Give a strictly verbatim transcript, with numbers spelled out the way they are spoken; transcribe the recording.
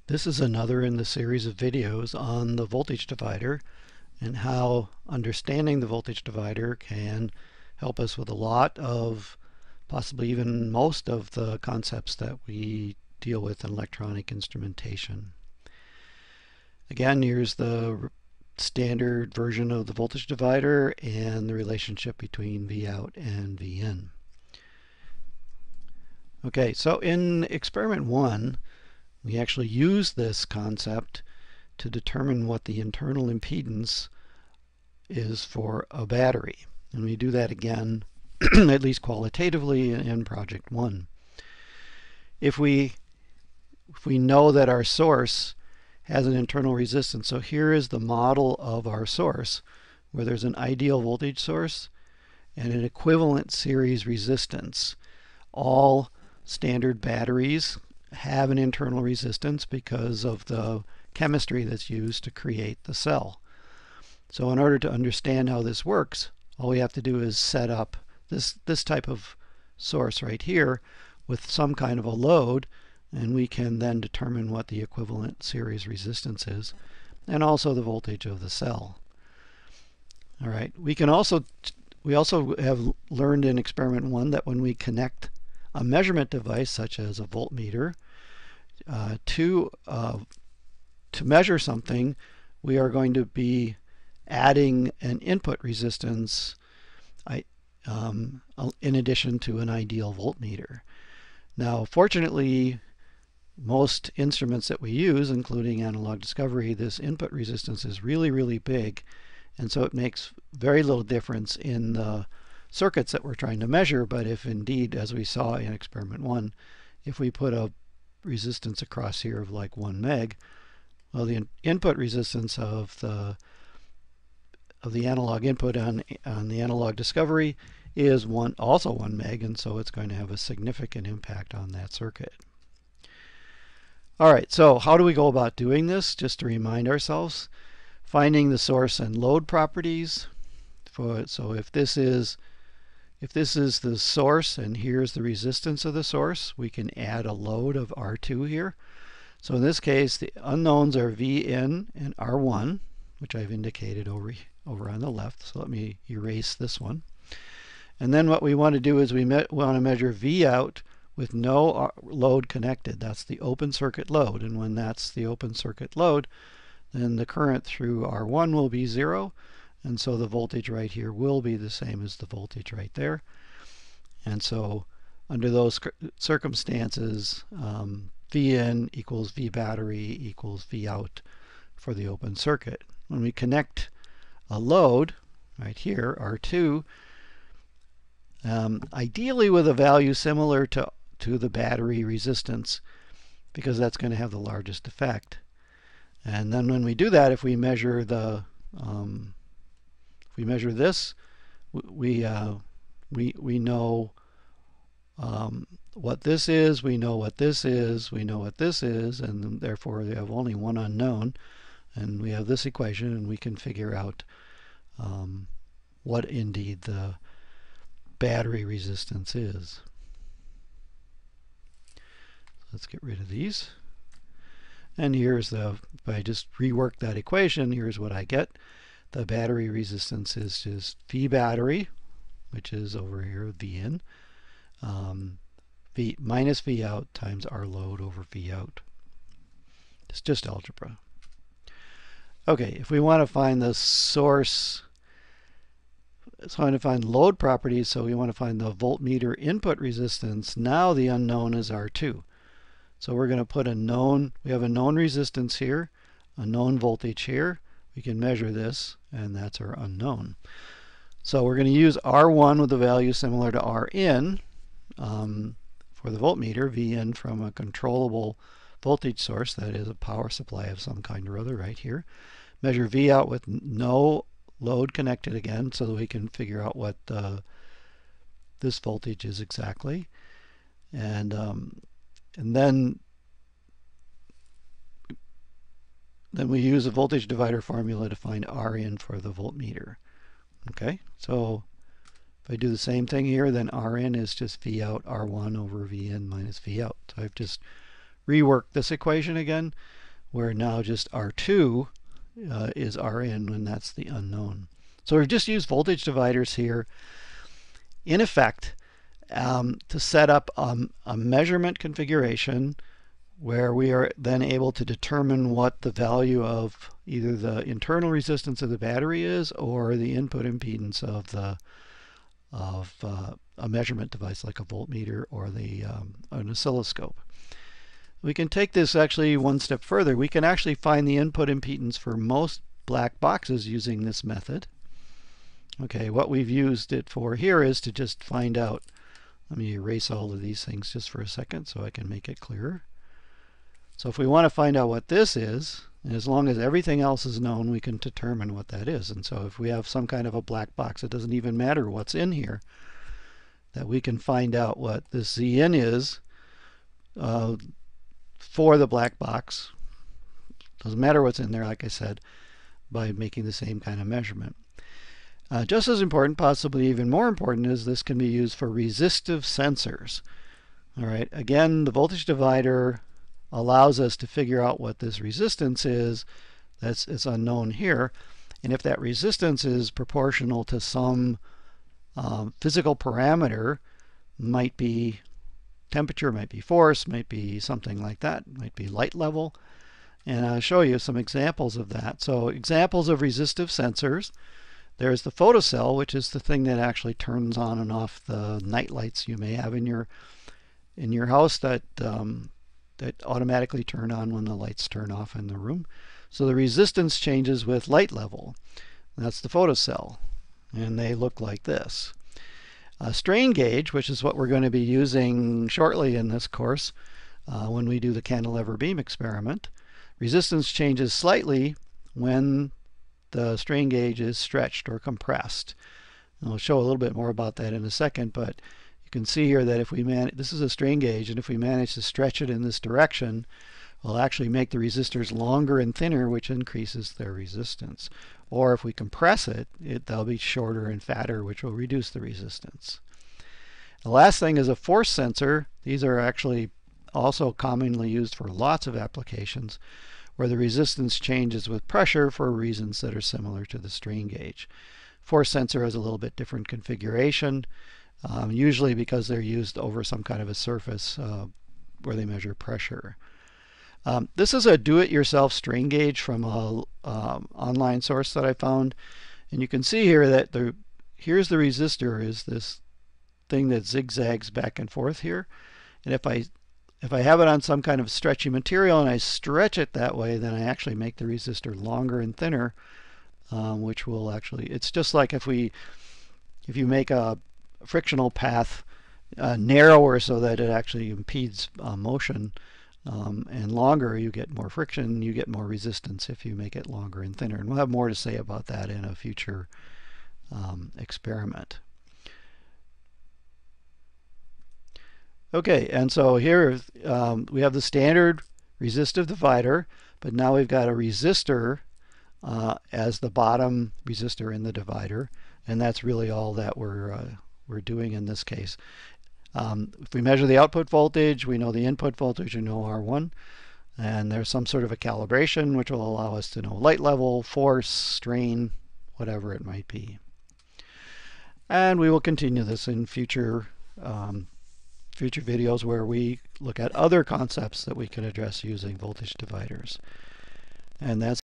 This is another in the series of videos on the voltage divider and how understanding the voltage divider can help us with a lot of, possibly even most of the concepts that we deal with in electronic instrumentation. Again, here's the standard version of the voltage divider and the relationship between V out and V in. Okay, so in experiment one, we actually use this concept to determine what the internal impedance is for a battery. And we do that again, at least qualitatively, in project one. If we, if we know that our source has an internal resistance, so here is the model of our source, where there's an ideal voltage source and an equivalent series resistance. All standard batteries have an internal resistance because of the chemistry that's used to create the cell. So in order to understand how this works, all we have to do is set up this, this type of source right here with some kind of a load, and we can then determine what the equivalent series resistance is, and also the voltage of the cell. All right, we can also, we also have learned in experiment one that when we connect a measurement device such as a voltmeter uh, to uh, to measure something, we are going to be adding an input resistance I, um, in addition to an ideal voltmeter. Now, fortunately, most instruments that we use, including analog discovery, this input resistance is really, really big, and so it makes very little difference in the circuits that we're trying to measure. But if indeed, as we saw in experiment one, if we put a resistance across here of like one meg, well, the in input resistance of the of the analog input on on the analog discovery is one also one meg, and so it's going to have a significant impact on that circuit. All right, so how do we go about doing this? Just to remind ourselves, finding the source and load properties. For so if this is If this is the source and here's the resistance of the source, we can add a load of R two here. So in this case, the unknowns are V in and R one, which I've indicated over, over on the left. So let me erase this one. And then what we want to do is we want to measure V out with no load connected. That's the open circuit load. And when that's the open circuit load, then the current through R one will be zero. And so the voltage right here will be the same as the voltage right there. And so under those circumstances, um, V in equals V battery equals V out for the open circuit. When we connect a load right here, R two, um, ideally with a value similar to, to the battery resistance, because that's going to have the largest effect. And then when we do that, if we measure the um, we measure this, we uh, we we know um, what this is, we know what this is, we know what this is, and therefore we have only one unknown, and we have this equation, and we can figure out um, what indeed the battery resistance is. Let's get rid of these. And here's the, if I just rework that equation, here's what I get. The battery resistance is just V battery, which is over here, V in, um, V minus V out times R load over V out. It's just algebra. Okay, if we want to find the source, it's trying to find load properties, so we want to find the voltmeter input resistance. Now the unknown is R two. So we're going to put a known, we have a known resistance here, a known voltage here. We can measure this, and that's our unknown. So we're going to use R one with a value similar to R in um, for the voltmeter, V in from a controllable voltage source, that is a power supply of some kind or other right here. Measure V out with no load connected again, so that we can figure out what uh, this voltage is exactly. And, um, and then Then we use a voltage divider formula to find R in for the voltmeter. Okay, so if I do the same thing here, then R in is just V out R one over V in minus V out. So I've just reworked this equation again. where now just R two uh, is Rn, and that's the unknown. So we've just used voltage dividers here, in effect, um, to set up um, a measurement configuration where we are then able to determine what the value of either the internal resistance of the battery is or the input impedance of the of uh, a measurement device like a voltmeter or the um, an oscilloscope. We can take this actually one step further. We can actually find the input impedance for most black boxes using this method. Okay, what we've used it for here is to just find out. Let me erase all of these things just for a second so I can make it clearer. So if we want to find out what this is, as long as everything else is known, we can determine what that is. And so if we have some kind of a black box, it doesn't even matter what's in here, that we can find out what this Z in is uh, for the black box. Doesn't matter what's in there, like I said, by making the same kind of measurement. Uh, just as important, possibly even more important, is this can be used for resistive sensors. All right, again, the voltage divider allows us to figure out what this resistance is. That's it's unknown here, and if that resistance is proportional to some um, physical parameter, might be temperature, might be force, might be something like that, might be light level, and I'll show you some examples of that. So examples of resistive sensors. There's the photocell, which is the thing that actually turns on and off the night lights you may have in your in your house that um, that automatically turn on when the lights turn off in the room. So the resistance changes with light level. That's the photocell, and they look like this. A strain gauge, which is what we're going to be using shortly in this course uh, when we do the cantilever beam experiment. Resistance changes slightly when the strain gauge is stretched or compressed. And I'll show a little bit more about that in a second, but you can see here that if we man this is a strain gauge, and if we manage to stretch it in this direction, we'll actually make the resistors longer and thinner, which increases their resistance. Or if we compress it, it they'll be shorter and fatter, which will reduce the resistance. The last thing is a force sensor. These are actually also commonly used for lots of applications, where the resistance changes with pressure for reasons that are similar to the strain gauge. Force sensor has a little bit different configuration, um, usually because they're used over some kind of a surface uh, where they measure pressure. Um, this is a do-it-yourself strain gauge from a um, online source that I found, and you can see here that the here's the resistor, is this thing that zigzags back and forth here, and if I If I have it on some kind of stretchy material and I stretch it that way, then I actually make the resistor longer and thinner, um, which will actually, it's just like if we, if you make a frictional path uh, narrower so that it actually impedes uh, motion, um, and longer, you get more friction, you get more resistance if you make it longer and thinner. And we'll have more to say about that in a future um, experiment. Okay, and so here um, we have the standard resistive divider, but now we've got a resistor uh, as the bottom resistor in the divider, and that's really all that we're uh, we're doing in this case. Um, if we measure the output voltage, we know the input voltage, we know R one, and there's some sort of a calibration which will allow us to know light level, force, strain, whatever it might be. And we will continue this in future um, future videos where we look at other concepts that we can address using voltage dividers. And that's